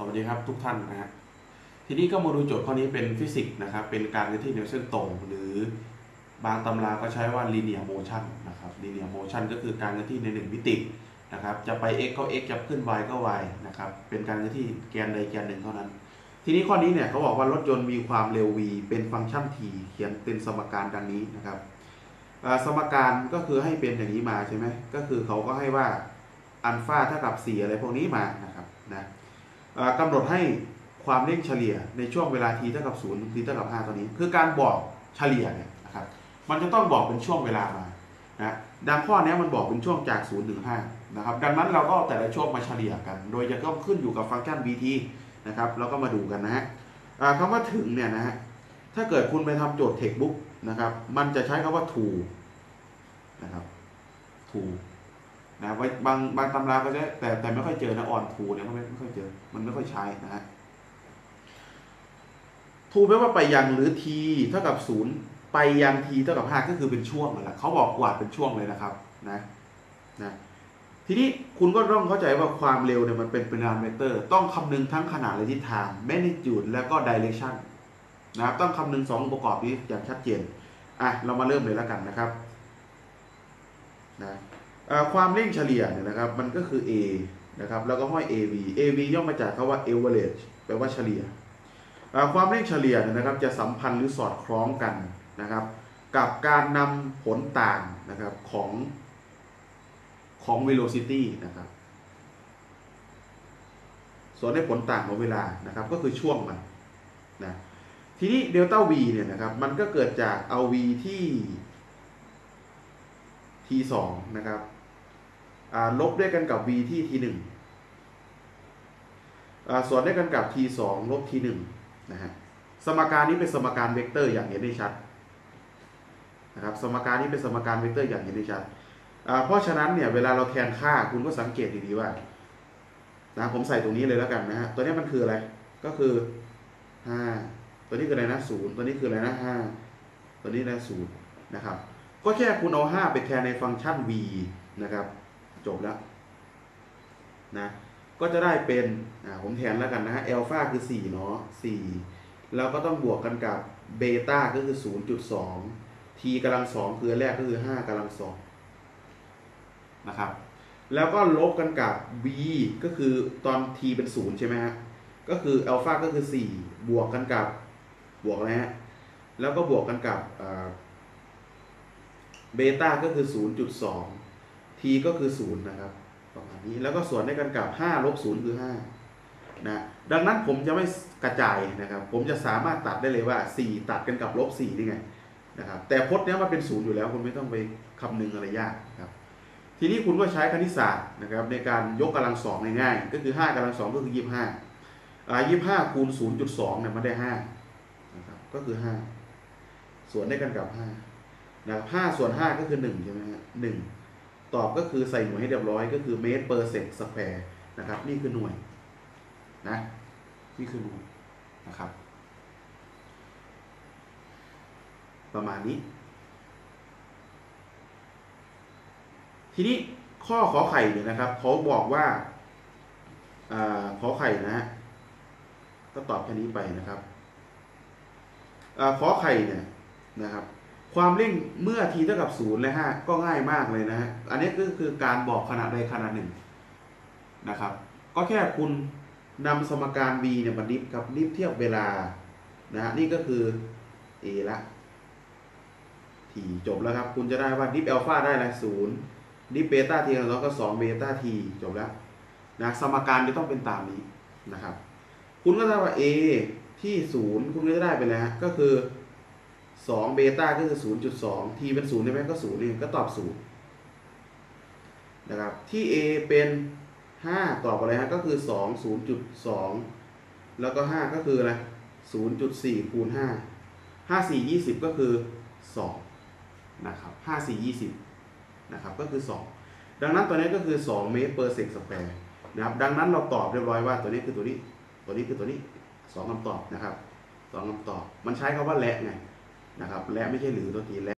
วัสดีครับทุกท่านนะฮะทีนี้ก็มาดูโจทย์ข้อนี้เป็นฟิสิกส์นะครับเป็นการเคลื่อนที่ในเส้นตรงหรือบางตำราก็ใช้ว่า linear motion นะครับ linear motion ก็คือการเคลื่อนที่ใน1มิตินะครับจะไป x ก็ x จะขึ้น y ก็ y นะครับเป็นการเคลื่อนที่แกนใดแกนหนึ่งเท่านั้นทีนี้ข้อนี้เนี่ยเขาบอกว่ารถยนต์มีความเร็ว v เป็นฟังก์ชัน t เขียนเป็นสมการดังนี้นะครับสมการก็คือให้เป็นอย่างนี้มาใช่ไหมก็คือเขาก็ให้ว่าอัลฟาเท่ากับ4อะไรพวกนี้มานะครับนะกำหนดให้ความเร่งเฉลี่ยในช่วงเวลา t เท่ากับ0 t เท่ากับ5ตัวนี้คือการบอกเฉลี่ยเนี่ยนะครับมันจะต้องบอกเป็นช่วงเวลามานะดังข้อนี้มันบอกเป็นช่วงจาก0ถึง5นะครับดังนั้นเราก็แต่ละช่วงมาเฉลี่ยกันโดยจะต้องขึ้นอยู่กับฟังก์ชัน bt นะครับเราก็มาดูกันนะฮะคำว่าถึงเนี่ยนะฮะถ้าเกิดคุณไปทำโจทย์ textbook นะครับมันจะใช้คำว่า to นะครับ to นะบางตำราก็จะแต่ไม่ค่อยเจอนะออนทูเนี่ยไม่ค่อยเจอมันไม่ค่อยใช้นะฮะทูแปลว่าไปยังหรือ t เท่ากับ0ไปยัง t เท่ากับ5ก็คือเป็นช่วงนั่นแหละเขาบอกกวาดเป็นช่วงเลยนะครับนะทีนี้คุณก็ต้องเข้าใจว่าความเร็วเนี่ยมันเป็นปริมาณเวกเตอร์ต้องคำนึงทั้งขนาดและทิศทาง magnitude แล้วก็ direction นะครับต้องคำนึง2องค์ประกอบนี้อย่างชัดเจนเรามาเริ่มเลยแล้วกันนะครับนะความเร่งเฉลี่ยเนี่ยนะครับมันก็คือ a นะครับแล้วก็ห้อย av ย่อมาจากคำว่า average แปลว่าเฉลี่ยความเร่งเฉลี่ยเนี่ยนะครับจะสัมพันธ์หรือสอดคล้องกันนะครับกับการนำผลต่างนะครับของ velocity นะครับส่วนในผลต่างของเวลานะครับก็คือช่วงมันนะทีนี้เดลต้า v เนี่ยนะครับมันก็เกิดจากเอา v ที่ t2 นะครับลบด้วยกันกับ v ที่ t1 ส่วนด้วยกันกับ t2 ลบ t1 นะฮะสมการนี้เป็นสมการเวกเตอร์อย่างเห็นได้ชัดนะครับสมการนี้เป็นสมการเวกเตอร์อย่างเห็นได้ชัดเพราะฉะนั้นเนี่ยเวลาเราแทนค่าคุณก็สังเกตดีๆว่านะผมใส่ตรงนี้เลยแล้วกันนะฮะตัวนี้มันคืออะไรก็คือ5ตัวนี้คืออะไรนะ0ตัวนี้คืออะไรนะ5ตัวนี้นะ0นะครับก็แค่คุณเอา5ไปแทนในฟังก์ชัน v นะครับจบแล้วนะก็จะได้เป็นผมแทนแล้วกันนะฮะอัลฟาคือ4เนาะ4แล้วก็ต้องบวกกันกับเบต้าก็คือ 0.2 t กำลัง2คือแรกก็คือ5กำลัง2นะครับแล้วก็ลบกันกับ v ก็คือตอน t เป็น0ใช่ไหมฮะก็คืออัลฟาก็คือ4บวกกันกับบวกอะไรฮะแล้วก็บวกกันกับเบต้าก็คือ 0.2 t ก็คือ0นะครับประมาณนี้แล้วก็ส่วนด้วยกันกับ5ลบ0คือ5นะดังนั้นผมจะไม่กระจายนะครับผมจะสามารถตัดได้เลยว่า4ตัดกันกับลบ4นี่ไงนะครับแต่พจน์นี้มันเป็น0อยู่แล้วคุณไม่ต้องไปคำนึงอะไรยากครับทีนี้คุณก็ใช้คณิตศาสตร์นะครับในการยกกำลังสองง่ายๆก็คือ5กำลัง2ก็คือ25คูณ 0.2 เนี่ยมันได้5นะครับก็คือ5ส่วนได้กันกับ5นะครับ5ส่วน5ก็คือ1ใช่ไหมฮะ1ตอบก็คือใส่หน่วยให้เรียบร้อยก็คือเมตรเปอร์เซกสแควร์นะครับนี่คือหน่วยนะนี่คือหน่วยนะครับประมาณนี้ทีนี้ข้อขอไข่เนี่ยนะครับเขาบอกว่าขอไข่นะฮะก็ตอบแค่นี้ไปนะครับขอไข่เนี่ยนะครับความเร่งเมื่อ t เท่ากับ0และ5ก็ง่ายมากเลยนะฮะอันนี้ก็คือการบอกขนาดใดขนาดหนึ่งนะครับก็แค่คุณนำสมการ v เนี่ยมาดิฟกับดิฟเทียบเวลานะฮะนี่ก็คือ a ละ t จบแล้วครับคุณจะได้ว่าดิฟอัลฟาได้ละ0ดิฟเบต้า t กับ2ก็2เบต้า t จบแล้วนะสมการจะต้องเป็นตามนี้นะครับคุณก็ได้ว่า a ที่0คุณก็จะได้ไปแล้วก็คือ2เบต้าก็คือ 0.2 t เป็น0ใช่ไหมก็0นี่ก็ตอบ0นะครับที่ a เป็น5ตอบอะไรฮะก็คือ2 0.2 แล้วก็5ก็คืออะไร 0.4 คูณ5 5 4 20ก็คือ2นะครับ5 4 20นะครับก็คือ2ดังนั้นตัวนี้ก็คือ2เมตรเปอร์เซกสแควร์นะครับดังนั้นเราตอบเรียบร้อยว่าตัวนี้คือตัวนี้ตัวนี้คือตัวนี้2คำตอบนะครับ2คำตอบมันใช้คำว่าและไงนะครับและไม่ใช่หรือตัวทีและ